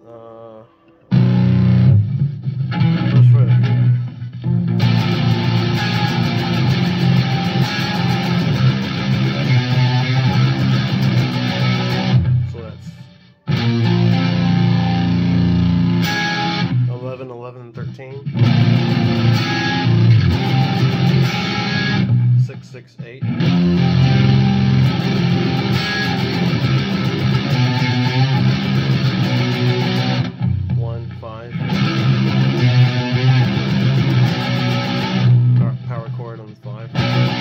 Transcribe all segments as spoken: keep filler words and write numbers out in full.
Uh, first riff. So that's eleven, eleven, and thirteen. six, six, eight. one, five. Power chord on the five.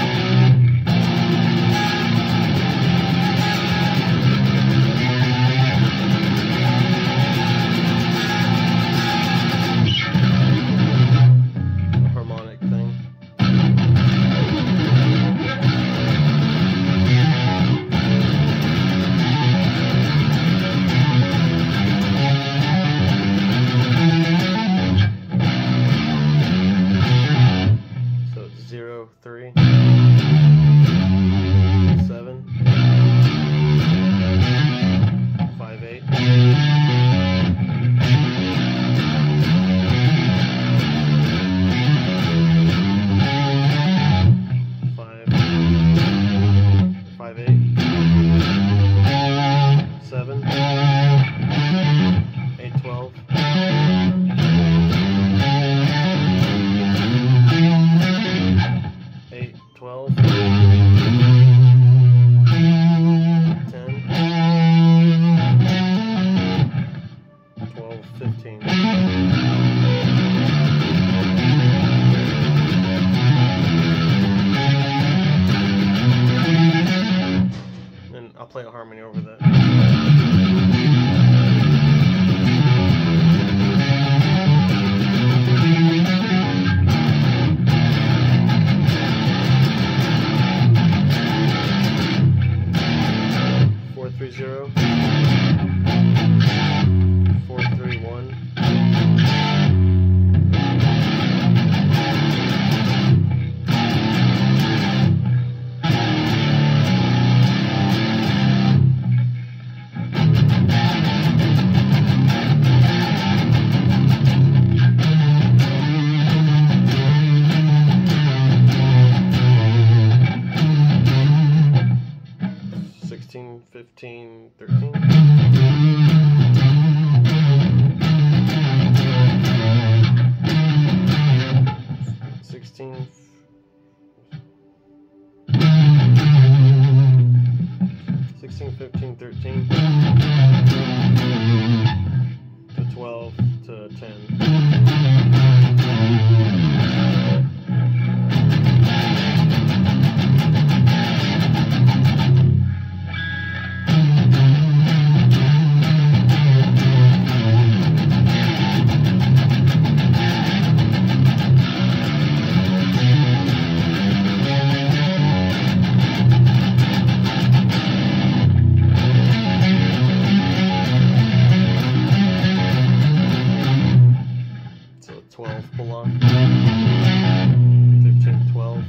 A harmonic thing. Zero, three, seven, five, eight, five, five, eight, seven, eight, twelve. twelve, ten, twelve, fifteen. And I'll play a harmony over that. Three zero, four three one, sixteen, fifteen, thirteen. sixteen, sixteen, fifteen, thirteen to twelve to ten. twelve pull on, fifteen, twelve,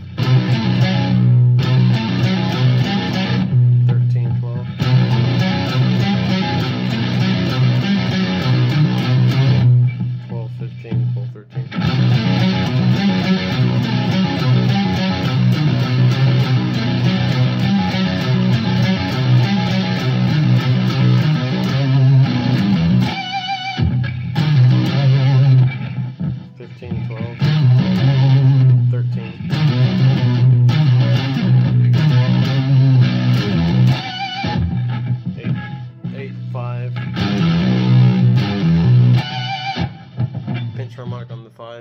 thirteen, twelve, twelve, fifteen, twelve, thirteen. fifteen, twelve, thirteen, eight, eight, five, pinch harmonic on the five.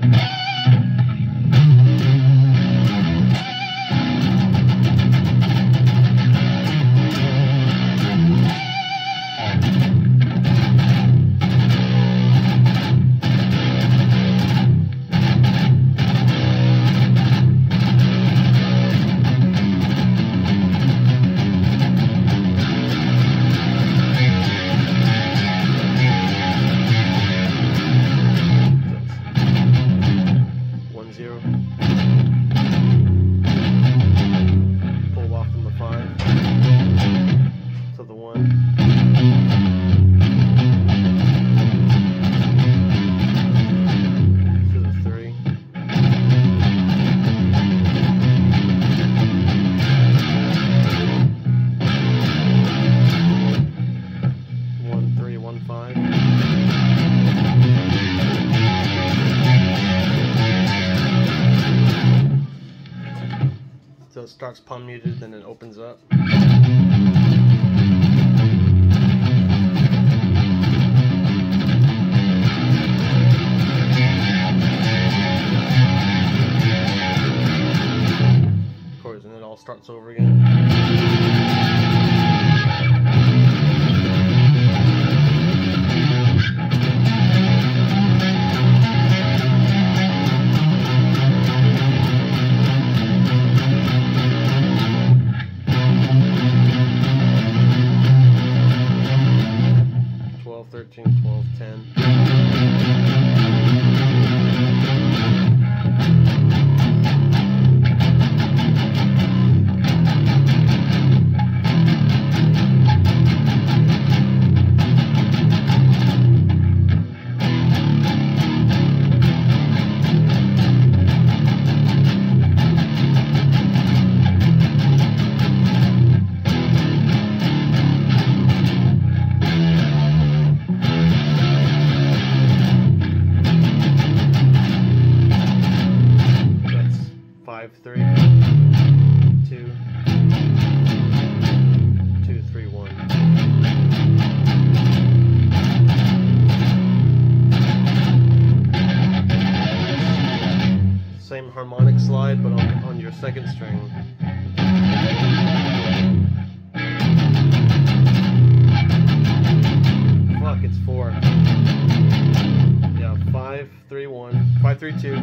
starts palm muted, then it opens up. Of course, and it all starts over again. thirteen, twelve, ten. Five, three, two, two, three, one. Same harmonic slide, but on, on your second string. Fuck, it's four. Yeah, five, three, one, five, three, two.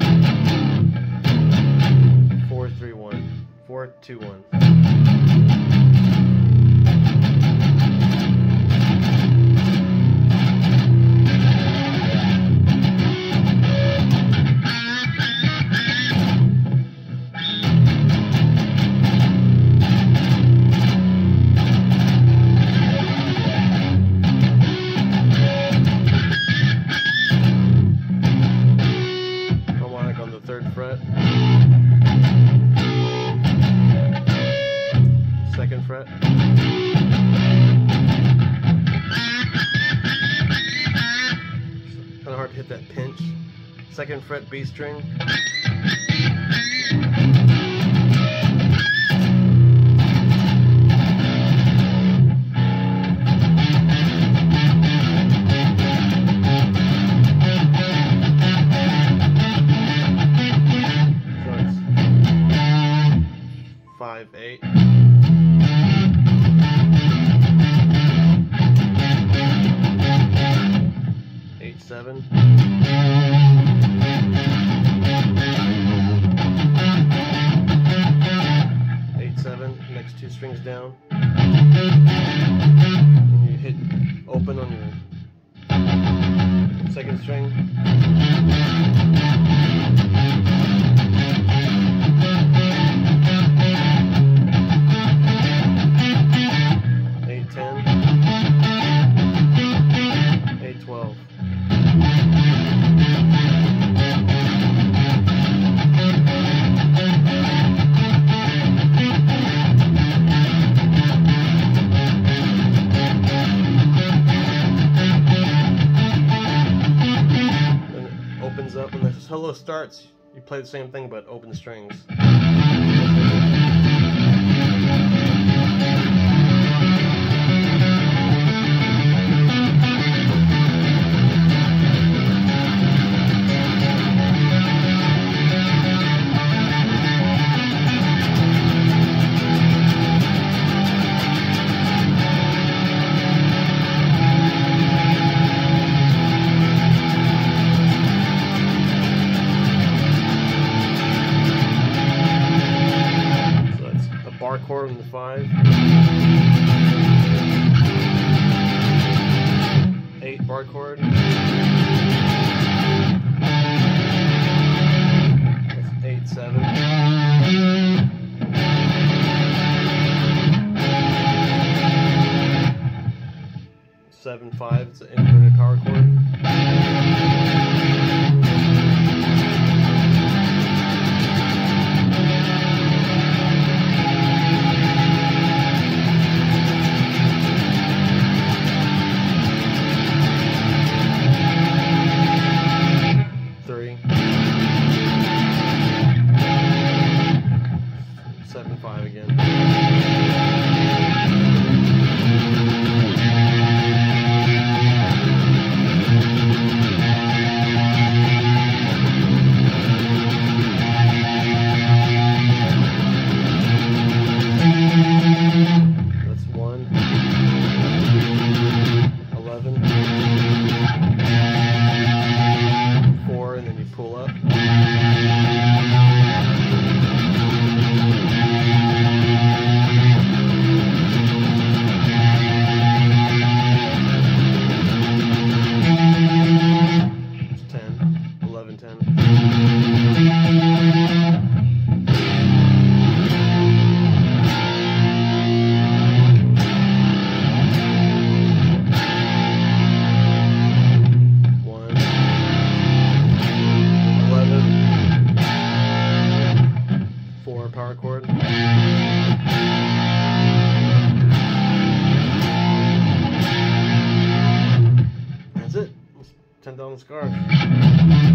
Four, three, one. Four, two, one. Harmonic on the third fret. Second fret. Kind of hard to hit that pinch. Second fret B string. So it's five, eight. Seven. Eight, seven, next two strings down. And you hit open on your second string. Eight, ten. Eight, twelve. Up when the solo starts, you play the same thing but open strings. Bar chord on the five, eight bar chord, that's eight, seven, seven, five, it's an inverted power chord. Seven, five again. ten thousand scars.